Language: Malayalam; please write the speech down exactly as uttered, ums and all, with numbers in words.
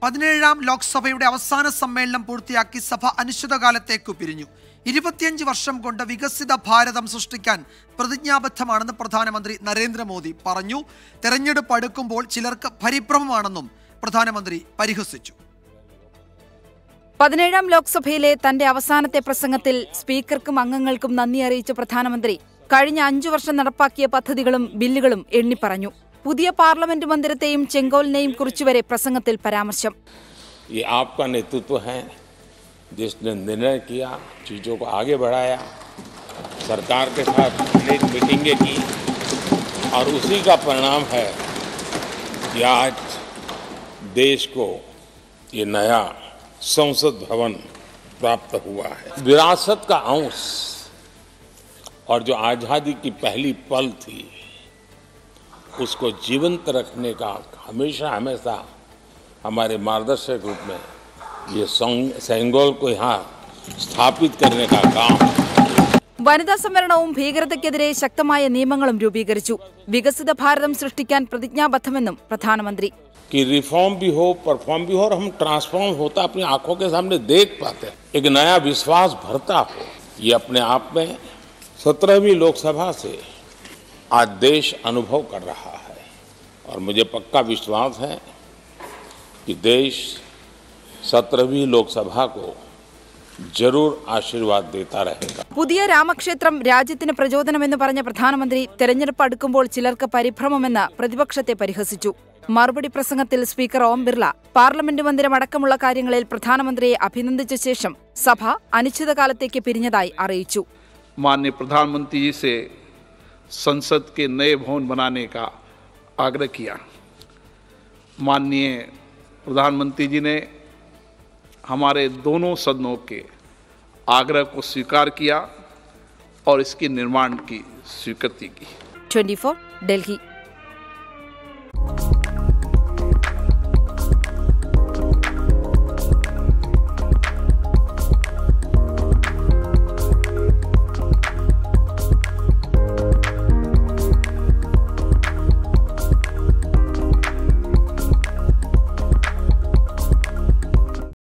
പതിനേഴാം ലോക്സഭയുടെ അവസാന സമ്മേളനം പൂർത്തിയാക്കി സഭ അനിശ്ചിതകാലത്തേക്ക് പിരിഞ്ഞു. ഇരുപത്തിയഞ്ച് വർഷം കൊണ്ട് വികസിത ഭാരതം സൃഷ്ടിക്കാൻ പ്രതിജ്ഞാബദ്ധമാണെന്ന് പ്രധാനമന്ത്രി നരേന്ദ്രമോദി പറഞ്ഞു. തെരഞ്ഞെടുപ്പ് അടുക്കുമ്പോൾ ചിലർക്ക് പരിഭ്രമമാണെന്നും പ്രധാനമന്ത്രി പരിഹസിച്ചു. പതിനേഴാം ലോക്സഭയിലെ തന്റെ അവസാനത്തെ പ്രസംഗത്തിൽ സ്പീക്കർക്കും അംഗങ്ങൾക്കും നന്ദി അറിയിച്ച പ്രധാനമന്ത്രി കഴിഞ്ഞ അഞ്ചു വർഷം നടപ്പാക്കിയ പദ്ധതികളും ബില്ലുകളും എണ്ണിപ്പറഞ്ഞു. പുതിയ പാർലമെന്റ് മന്ദിരത്തെയും ചെങ്കോലിനെയും കുറിച്ചുവരെ പ്രസംഗത്തിൽ പരാമർശം. ये आपका नेतृत्व है जिसने निर्णय किया, चीज़ों को आगे बढ़ाया, सरकार के साथ अनेक मीटिंगें की और उसी का परिणाम है कि आज देश को ये नया संसद भवन प्राप्त हुआ है. विरासत का अंश और जो आज़ादी की पहली पल थी उसको जीवंत रखने का हमेशा हमेशा हमारे मार्गदर्शक रूप में ये सेंगोल को यहाँ स्थापित करने का काम. വനിതാ സംവരണവും ഭീകരതയ്ക്കെതിരെ ശക്തമായ നിയമങ്ങളും രൂപീകരിച്ചു. വികസിത ഭാരതം സൃഷ്ടിക്കാൻ പ്രതിജ്ഞാബദ്ധമെന്നും പ്രധാനമന്ത്രി. कि रिफॉर्म भी हो, परफॉर्म भी हो और हम ट्रांसफॉर्म होता अपनी आंखों के सामने देख पाते हैं, एक नया विश्वास भरता हो. ये अपने आप में सत्रहवीं लोकसभा से आज देश अनुभव कर रहा है और मुझे पक्का विश्वास है कि देश सत्रहवीं लोकसभा को जरूर आशीर्वाद देता रहेगा. പുതിയ രാമക്ഷേത്രം രാജ്യത്തിന് പ്രചോദനമെന്ന് പറഞ്ഞ പ്രധാനമന്ത്രി തെരഞ്ഞെടുപ്പ് അടുക്കുമ്പോൾ ചിലർക്ക് പരിഭ്രമമെന്ന് പ്രതിപക്ഷത്തെ പരിഹസിച്ചു. മറുപടി പ്രസംഗത്തിൽ സ്പീക്കർ ഓം ബിർള പാർലമെന്റ് മന്ദിരം അടക്കമുള്ള കാര്യങ്ങളിൽ പ്രധാനമന്ത്രിയെ അഭിനന്ദിച്ച ശേഷം സഭ അനിശ്ചിതകാലത്തേക്ക് പിരിഞ്ഞതായി അറിയിച്ചു. माननीय प्रधानमंत्री जी से संसद के नए भवन बनाने का आग्रह किया. माननीय प्रधानमंत्री जी ने हमारे दोनों सदनों के आग्रह को स्वीकार किया और इसके निर्माण की स्वीकृति की. Twenty four, Delhi.